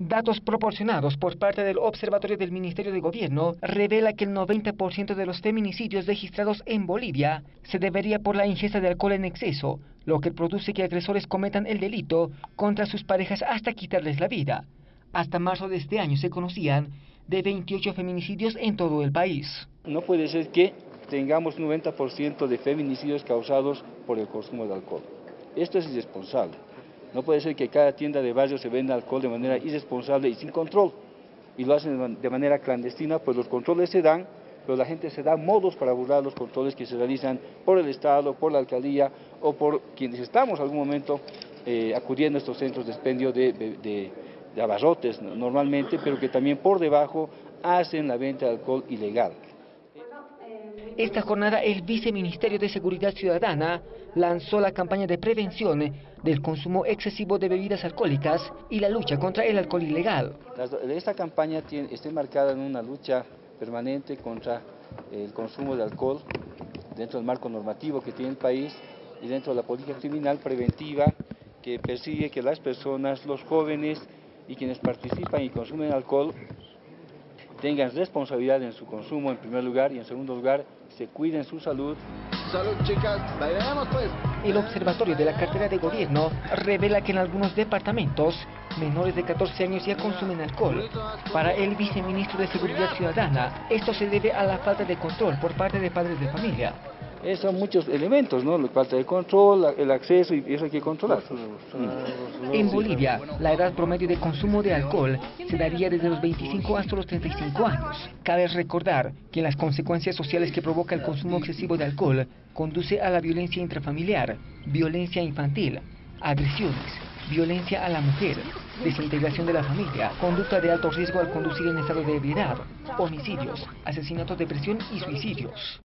Datos proporcionados por parte del Observatorio del Ministerio de Gobierno revela que el 90% de los feminicidios registrados en Bolivia se debería por la ingesta de alcohol en exceso, lo que produce que agresores cometan el delito contra sus parejas hasta quitarles la vida. Hasta marzo de este año se conocían de 28 feminicidios en todo el país. No puede ser que tengamos 90% de feminicidios causados por el consumo de alcohol. Esto es irresponsable. No puede ser que cada tienda de barrio se venda alcohol de manera irresponsable y sin control. Y lo hacen de manera clandestina, pues los controles se dan, pero la gente se da modos para burlar los controles que se realizan por el Estado, por la alcaldía o por quienes estamos en algún momento acudiendo a estos centros de expendio de abarrotes normalmente, pero que también por debajo hacen la venta de alcohol ilegal. Esta jornada el Viceministerio de Seguridad Ciudadana lanzó la campaña de prevención del consumo excesivo de bebidas alcohólicas y la lucha contra el alcohol ilegal. Esta campaña está enmarcada en una lucha permanente contra el consumo de alcohol dentro del marco normativo que tiene el país y dentro de la política criminal preventiva que persigue que las personas, los jóvenes y quienes participan y consumen alcohol tengan responsabilidad en su consumo en primer lugar y en segundo lugar se cuiden su salud. Salud, chicas, bailemos pues. El Observatorio de la Cartera de Gobierno revela que en algunos departamentos menores de 14 años ya consumen alcohol. Para el viceministro de Seguridad Ciudadana, esto se debe a la falta de control por parte de padres de familia. Son muchos elementos, ¿no? La falta de control, el acceso y eso hay que controlar. En Bolivia, la edad promedio de consumo de alcohol se daría desde los 25 hasta los 35 años. Cabe recordar que las consecuencias sociales que provoca el consumo excesivo de alcohol conduce a la violencia intrafamiliar, violencia infantil, agresiones, violencia a la mujer, desintegración de la familia, conducta de alto riesgo al conducir en estado de ebriedad, homicidios, asesinatos, depresión y suicidios.